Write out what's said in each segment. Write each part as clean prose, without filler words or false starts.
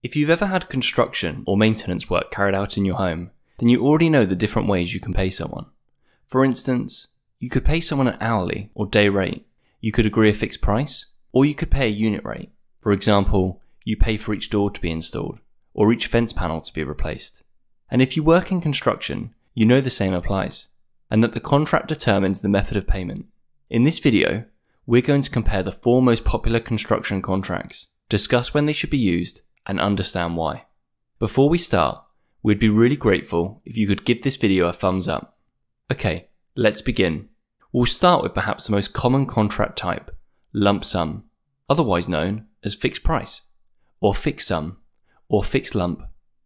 If you've ever had construction or maintenance work carried out in your home, then you already know the different ways you can pay someone. For instance, you could pay someone an hourly or day rate, you could agree a fixed price, or you could pay a unit rate. For example, you pay for each door to be installed, or each fence panel to be replaced. And if you work in construction, you know the same applies, and that the contract determines the method of payment. In this video, we're going to compare the 4 most popular construction contracts, discuss when they should be used, and understand why. Before we start, we'd be really grateful if you could give this video a thumbs up. Okay, let's begin. We'll start with perhaps the most common contract type, lump sum, otherwise known as fixed price, or fixed sum, or fixed lump.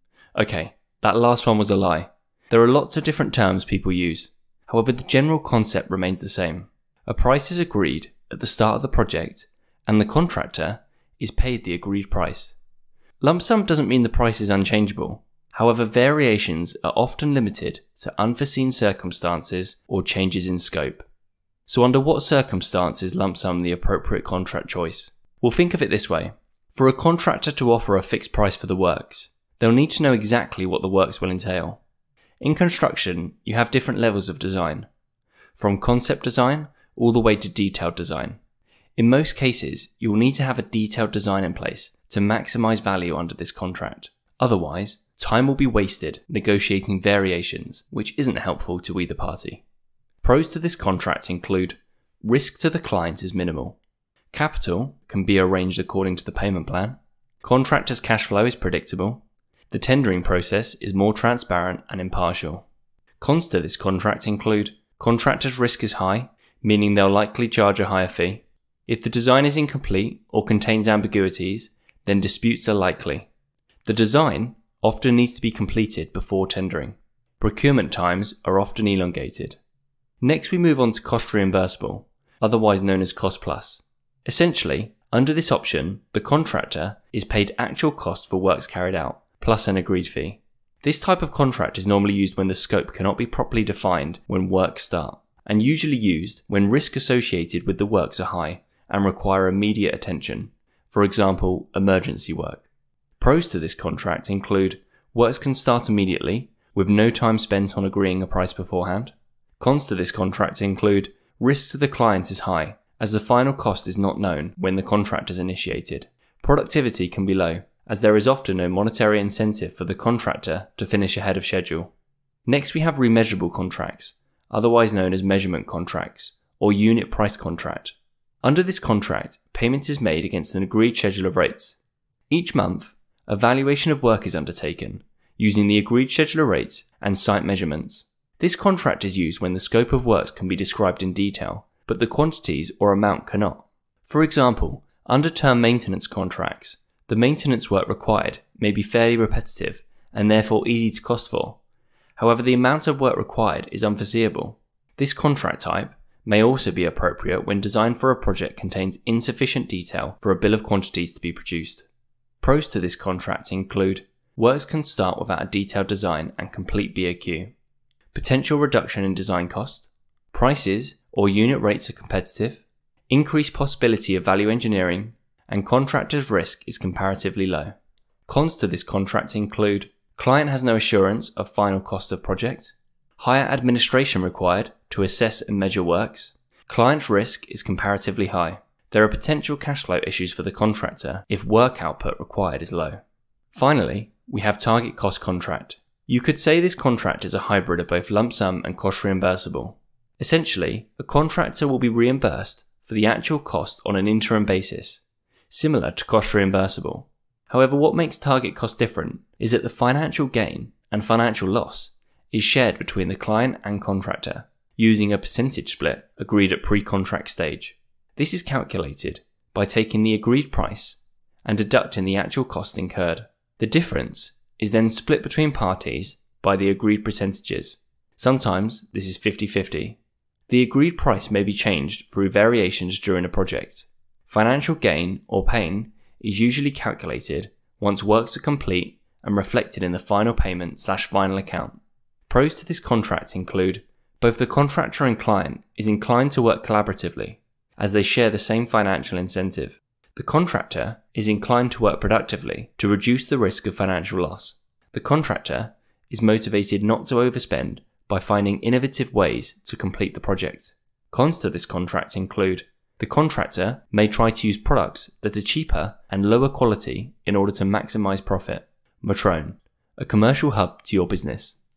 Okay, that last one was a lie. There are lots of different terms people use. However, the general concept remains the same. A price is agreed at the start of the project, and the contractor is paid the agreed price. Lump sum doesn't mean the price is unchangeable. However, variations are often limited to unforeseen circumstances or changes in scope. So under what circumstances is lump sum the appropriate contract choice? We'll think of it this way. For a contractor to offer a fixed price for the works, they'll need to know exactly what the works will entail. In construction, you have different levels of design, from concept design all the way to detailed design. In most cases, you will need to have a detailed design in place to maximize value under this contract. Otherwise, time will be wasted negotiating variations, which isn't helpful to either party. Pros to this contract include risk to the client is minimal. Capital can be arranged according to the payment plan. Contractor's cash flow is predictable. The tendering process is more transparent and impartial. Cons to this contract include contractor's risk is high, meaning they'll likely charge a higher fee. If the design is incomplete or contains ambiguities, then disputes are likely. The design often needs to be completed before tendering. Procurement times are often elongated. Next we move on to cost reimbursable, otherwise known as cost plus. Essentially, under this option, the contractor is paid actual cost for works carried out, plus an agreed fee. This type of contract is normally used when the scope cannot be properly defined when works start, and usually used when risk associated with the works are high and require immediate attention. For example, emergency work. Pros to this contract include works can start immediately with no time spent on agreeing a price beforehand. Cons to this contract include risk to the client is high as the final cost is not known when the contract is initiated. Productivity can be low as there is often no monetary incentive for the contractor to finish ahead of schedule. Next we have remeasurable contracts, otherwise known as measurement contracts or unit price contract. Under this contract, payment is made against an agreed schedule of rates. Each month, a valuation of work is undertaken, using the agreed schedule of rates and site measurements. This contract is used when the scope of works can be described in detail, but the quantities or amount cannot. For example, under term maintenance contracts, the maintenance work required may be fairly repetitive and therefore easy to cost for. However, the amount of work required is unforeseeable. This contract type may also be appropriate when design for a project contains insufficient detail for a bill of quantities to be produced. Pros to this contract include works can start without a detailed design and complete BOQ, potential reduction in design cost, prices or unit rates are competitive, increased possibility of value engineering, and contractor's risk is comparatively low. Cons to this contract include client has no assurance of final cost of project, higher administration required to assess and measure works. Client's risk is comparatively high. There are potential cash flow issues for the contractor if work output required is low. Finally, we have target cost contract. You could say this contract is a hybrid of both lump sum and cost reimbursable. Essentially, a contractor will be reimbursed for the actual cost on an interim basis, similar to cost reimbursable. However, what makes target cost different is that the financial gain and financial loss is shared between the client and contractor, using a percentage split agreed at pre-contract stage. This is calculated by taking the agreed price and deducting the actual cost incurred. The difference is then split between parties by the agreed percentages. Sometimes this is 50-50. The agreed price may be changed through variations during a project. Financial gain or pain is usually calculated once works are complete and reflected in the final payment/final account. Pros to this contract include both the contractor and client is inclined to work collaboratively as they share the same financial incentive. The contractor is inclined to work productively to reduce the risk of financial loss. The contractor is motivated not to overspend by finding innovative ways to complete the project. Cons to this contract include: the contractor may try to use products that are cheaper and lower quality in order to maximize profit. Metroun, a commercial hub to your business.